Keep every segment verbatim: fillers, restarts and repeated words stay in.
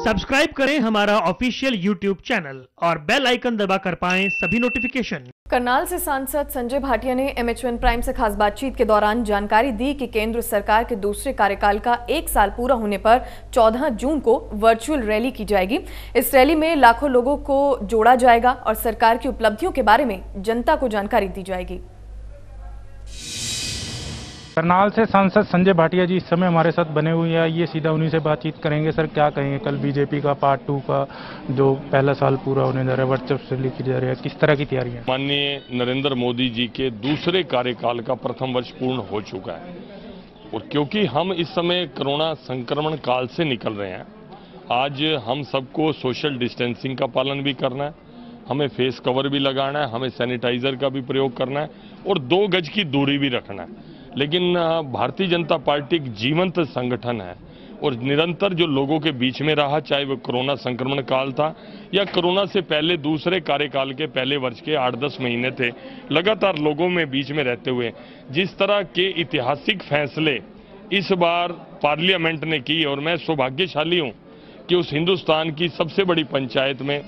Subscribe करें हमारा official YouTube channel और बेल आइकन दबाकर पाएं सभी नोटिफिकेशन। करनाल से सांसद संजय भाटिया ने एम एच वन प्राइम से खास बातचीत के दौरान जानकारी दी कि केंद्र सरकार के दूसरे कार्यकाल का एक साल पूरा होने पर चौदह जून को वर्चुअल रैली की जाएगी। इस रैली में लाखों लोगों को जोड़ा जाएगा और सरकार की उपलब्धियों के बारे में जनता को जानकारी दी जाएगी। करनाल से सांसद संजय भाटिया जी इस समय हमारे साथ बने हुए हैं, ये सीधा उन्हीं से बातचीत करेंगे। सर, क्या कहेंगे, कल बीजेपी का पार्ट टू का जो पहला साल पूरा होने जा रहा है, वर्चस्व से लिखी जा रही है, किस तरह की तैयारी है? माननीय नरेंद्र मोदी जी के दूसरे कार्यकाल का प्रथम वर्ष पूर्ण हो चुका है और क्योंकि हम इस समय कोरोना संक्रमण काल से निकल रहे हैं, आज हम सबको सोशल डिस्टेंसिंग का पालन भी करना है, हमें फेस कवर भी लगाना है, हमें सैनिटाइजर का भी प्रयोग करना है और दो गज की दूरी भी रखना है। लेकिन भारतीय जनता पार्टी एक जीवंत संगठन है और निरंतर जो लोगों के बीच में रहा, चाहे वो कोरोना संक्रमण काल था या कोरोना से पहले दूसरे कार्यकाल के पहले वर्ष के आठ दस महीने थे, लगातार लोगों में बीच में रहते हुए जिस तरह के ऐतिहासिक फैसले इस बार पार्लियामेंट ने की, और मैं सौभाग्यशाली हूँ कि उस हिंदुस्तान की सबसे बड़ी पंचायत में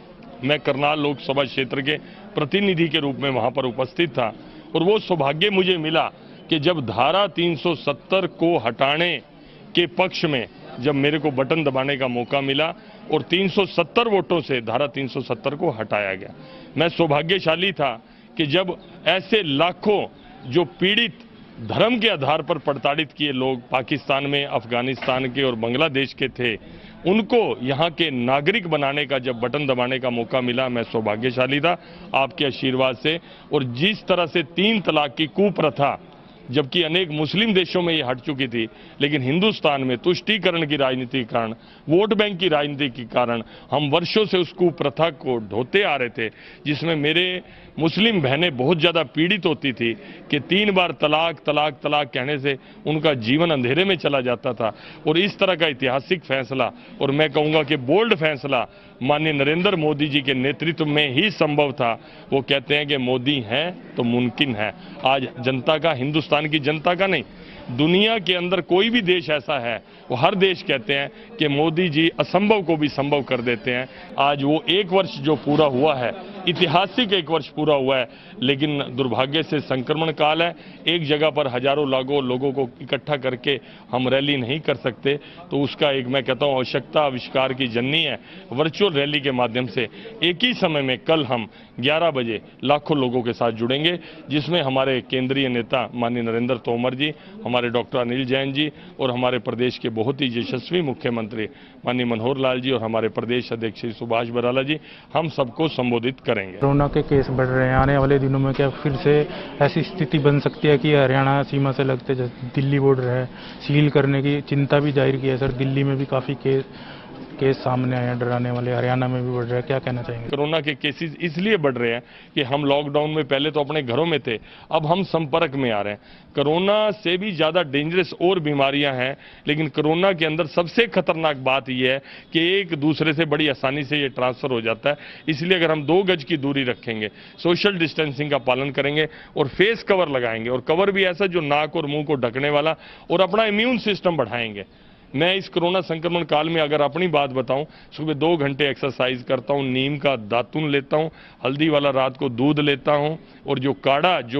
मैं करनाल लोकसभा क्षेत्र के प्रतिनिधि के रूप में वहां पर उपस्थित था और वो सौभाग्य मुझे मिला कि जब धारा तीन सौ सत्तर को हटाने के पक्ष में जब मेरे को बटन दबाने का मौका मिला और तीन सौ सत्तर वोटों से धारा तीन सौ सत्तर को हटाया गया। मैं सौभाग्यशाली था कि जब ऐसे लाखों जो पीड़ित धर्म के आधार पर प्रताड़ित किए लोग पाकिस्तान में, अफगानिस्तान के और बांग्लादेश के थे, उनको यहाँ के नागरिक बनाने का जब बटन दबाने का मौका मिला, मैं सौभाग्यशाली था आपके आशीर्वाद से। और जिस तरह से तीन तलाक की कुप्रथा जबकि अनेक मुस्लिम देशों में ये हट चुकी थी, लेकिन हिंदुस्तान में तुष्टीकरण की राजनीति के कारण, वोट बैंक की राजनीति के कारण हम वर्षों से उस कुप्रथा को ढोते आ रहे थे, जिसमें मेरे मुस्लिम बहनें बहुत ज़्यादा पीड़ित होती थी कि तीन बार तलाक तलाक तलाक कहने से उनका जीवन अंधेरे में चला जाता था। और इस तरह का ऐतिहासिक फैसला, और मैं कहूँगा कि बोल्ड फैसला माननीय नरेंद्र मोदी जी के नेतृत्व में ही संभव था। वो कहते हैं कि मोदी हैं तो मुमकिन है। आज जनता का, हिंदुस्तान की जनता का नहीं, दुनिया के अंदर कोई भी देश ऐसा है, वो हर देश कहते हैं कि मोदी जी असंभव को भी संभव कर देते हैं। आज वो एक वर्ष जो पूरा हुआ है, ऐतिहासिक एक वर्ष पूरा हुआ है, लेकिन दुर्भाग्य से संक्रमण काल है, एक जगह पर हजारों लाखों लोगों को इकट्ठा करके हम रैली नहीं कर सकते, तो उसका एक मैं कहता हूँ आवश्यकता आविष्कार की जननी है। वर्चुअल रैली के माध्यम से एक ही समय में कल हम ग्यारह बजे लाखों लोगों के साथ जुड़ेंगे, जिसमें हमारे केंद्रीय नेता माननीय नरेंद्र तोमर जी, हमारे डॉक्टर अनिल जैन जी और हमारे प्रदेश के बहुत ही यशस्वी मुख्यमंत्री माननीय मनोहर लाल जी और हमारे प्रदेश अध्यक्ष श्री सुभाष बराला जी, हम सबको संबोधित करेंगे। कोरोना के केस बढ़ रहे हैं, आने वाले दिनों में क्या फिर से ऐसी स्थिति बन सकती है कि हरियाणा सीमा से लगते दिल्ली बॉर्डर है, सील करने की चिंता भी जाहिर की है? सर, दिल्ली में भी काफी केस केस सामने आए हैं डराने वाले, हरियाणा में भी बढ़ रहा है, क्या कहना चाहेंगे? कोरोना के केसेस इसलिए बढ़ रहे हैं कि हम लॉकडाउन में पहले तो अपने घरों में थे, अब हम संपर्क में आ रहे हैं। कोरोना से भी ज्यादा डेंजरस और बीमारियां हैं, लेकिन कोरोना के अंदर सबसे खतरनाक बात यह है कि एक दूसरे से बड़ी आसानी से ये ट्रांसफर हो जाता है। इसलिए अगर हम दो गज की दूरी रखेंगे, सोशल डिस्टेंसिंग का पालन करेंगे और फेस कवर लगाएंगे, और कवर भी ऐसा जो नाक और मुंह को ढकने वाला, और अपना इम्यून सिस्टम बढ़ाएंगे। मैं इस कोरोना संक्रमण काल में अगर अपनी बात बताऊं, सुबह दो घंटे एक्सरसाइज करता हूं, नीम का दातुन लेता हूं, हल्दी वाला रात को दूध लेता हूं, और जो काढ़ा जो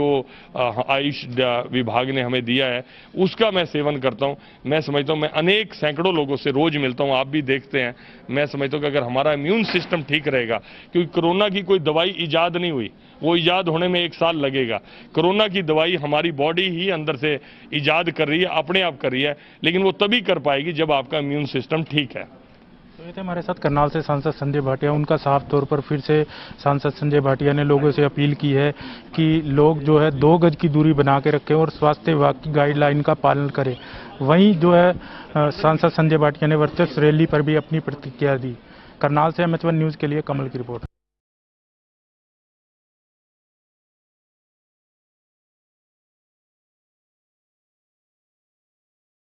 आयुष विभाग ने हमें दिया है उसका मैं सेवन करता हूं। मैं समझता हूं, मैं अनेक सैकड़ों लोगों से रोज मिलता हूं, आप भी देखते हैं। मैं समझता हूं कि अगर हमारा इम्यून सिस्टम ठीक रहेगा, क्योंकि कोरोना की कोई दवाई ईजाद नहीं हुई, वो ईजाद होने में एक साल लगेगा। कोरोना की दवाई हमारी बॉडी ही अंदर से ईजाद कर रही है, अपने आप कर रही है, लेकिन वो तभी कर पाएगी जब आपका इम्यून सिस्टम ठीक है। तो ये थे हमारे साथ करनाल से सांसद संजय भाटिया। उनका साफ तौर पर फिर से सांसद संजय भाटिया ने लोगों से अपील की है कि लोग जो है दो गज की दूरी बना के रखें और स्वास्थ्य विभाग की गाइडलाइन का पालन करें। वहीं जो है सांसद संजय भाटिया ने वर्चस्व रैली पर भी अपनी प्रतिक्रिया दी। करनाल से एम एच वन न्यूज़ के लिए कमल की रिपोर्ट।